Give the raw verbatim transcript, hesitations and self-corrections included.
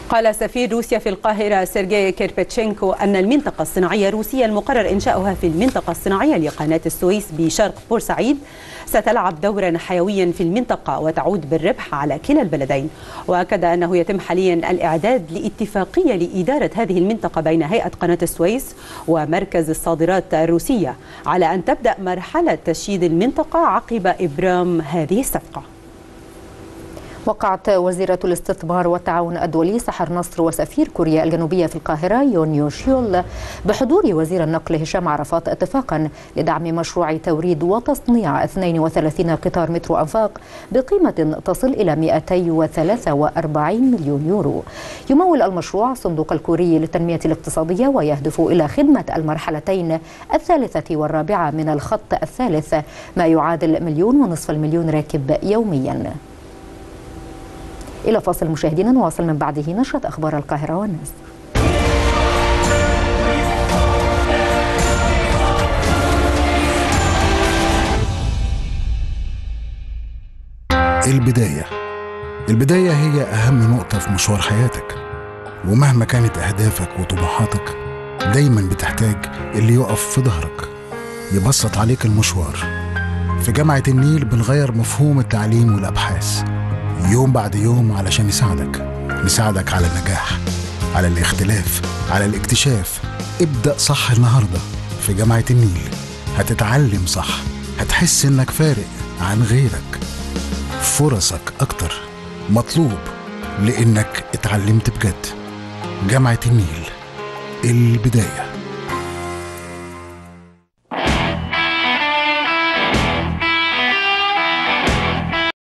قال سفير روسيا في القاهرة سيرجي كيربتشينكو أن المنطقة الصناعية الروسية المقرر إنشاؤها في المنطقة الصناعية لقناة السويس بشرق بورسعيد ستلعب دورا حيويا في المنطقة وتعود بالربح على كلا البلدين. وأكد أنه يتم حاليا الإعداد لاتفاقية لإدارة هذه المنطقة بين هيئة قناة السويس ومركز الصادرات الروسية على أن تبدأ مرحلة تشييد المنطقة عقب إبرام هذه الصفقة. وقعت وزيرة الاستثمار والتعاون الدولي سحر نصر وسفير كوريا الجنوبية في القاهرة يون يو شيول بحضور وزير النقل هشام عرفات اتفاقا لدعم مشروع توريد وتصنيع اثنين وثلاثين قطار مترو أنفاق بقيمة تصل إلى مئتين وثلاثة وأربعين مليون يورو. يمول المشروع الصندوق الكوري للتنمية الاقتصادية ويهدف إلى خدمة المرحلتين الثالثة والرابعة من الخط الثالث، ما يعادل مليون ونصف المليون راكب يوميا. إلى فاصل مشاهدينا، نواصل من بعده نشرة أخبار القاهرة والناس. البداية البداية هي أهم نقطة في مشوار حياتك، ومهما كانت أهدافك وطموحاتك دايما بتحتاج اللي يقف في ظهرك يبسط عليك المشوار. في جامعة النيل بنغير مفهوم التعليم والأبحاث يوم بعد يوم علشان نساعدك نساعدك على النجاح، على الاختلاف، على الاكتشاف. ابدأ صح النهاردة في جامعة النيل، هتتعلم صح، هتحس انك فارق عن غيرك، فرصك اكتر، مطلوب لانك اتعلمت بجد. جامعة النيل، البداية.